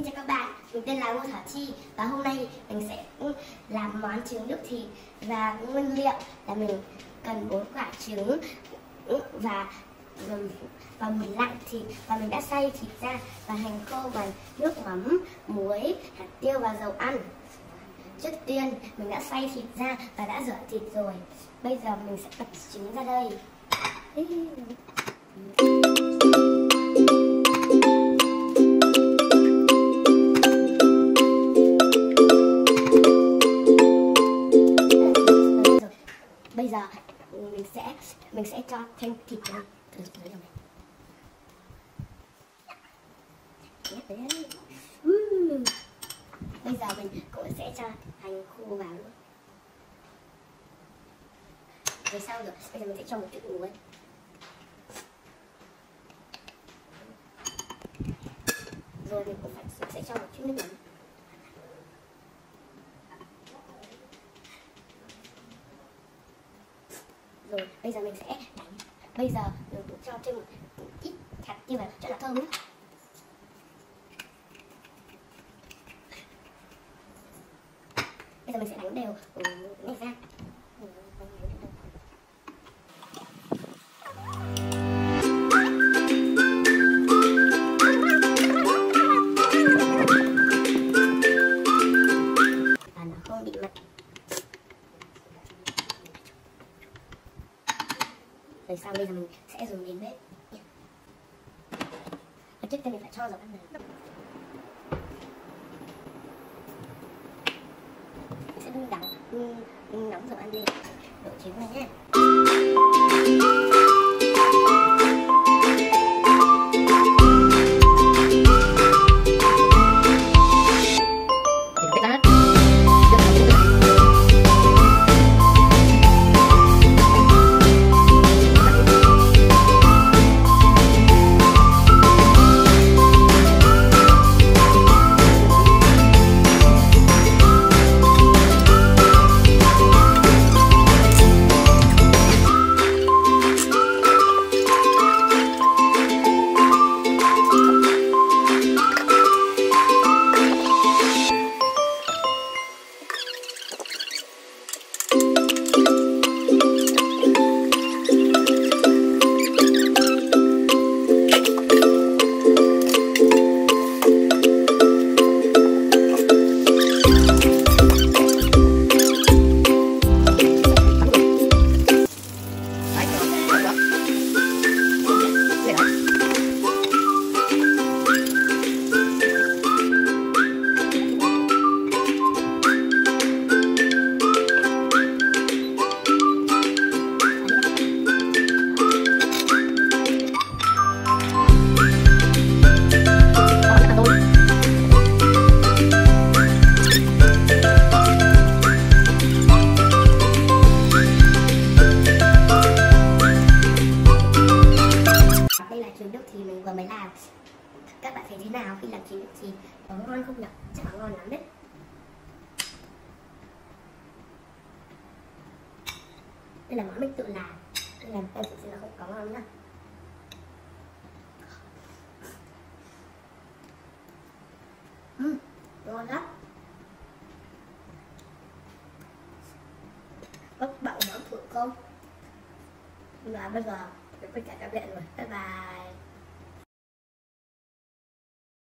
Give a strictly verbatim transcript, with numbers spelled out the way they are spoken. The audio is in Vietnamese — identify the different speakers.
Speaker 1: Xin chào các bạn, mình tên là Ngô Thảo Chi và hôm nay mình sẽ làm món trứng đúc thịt. Và nguyên liệu là mình cần bốn quả trứng và và mình lạnh thịt và mình đã xay thịt ra và hành khô bằng nước mắm, muối, hạt tiêu và dầu ăn. Trước tiên mình đã xay thịt ra và đã rửa thịt rồi. Bây giờ mình sẽ đập trứng ra đây. Bây giờ mình sẽ mình sẽ cho thêm thịt vào từ từ đây này. Uhm. Bây giờ mình cũng sẽ cho hành khô vào nữa. Rồi sau rồi, bây giờ mình sẽ cho một chút muối. Rồi mình cũng phải sẽ cho một chút nước mắm. Rồi bây giờ mình sẽ đánh. Bây giờ mình cũng cho thêm một ít hạt tiêu vào cho nó thơm nữa. Bây giờ mình sẽ đánh đều này ra. Và nó không bị mặn. Rồi sau bây giờ mình sẽ dùng đến bếp. Và trước tiên mình phải cho dầu ăn vào. Sẽ đảo nóng dầu ăn lên đổ trứng này nhé. Trứng đúc thì mình vừa mới làm. Các bạn thấy thế nào khi làm trứng đúc thì có ngon không nhỉ? Chắc là ngon lắm đấy. Đây là món mình tự làm. Tự làm em tự là không có ngon nhá. Uhm, ngon lắm. Các bạn có thử không? Và bây giờ tất cả các bạn rồi. Bye bye.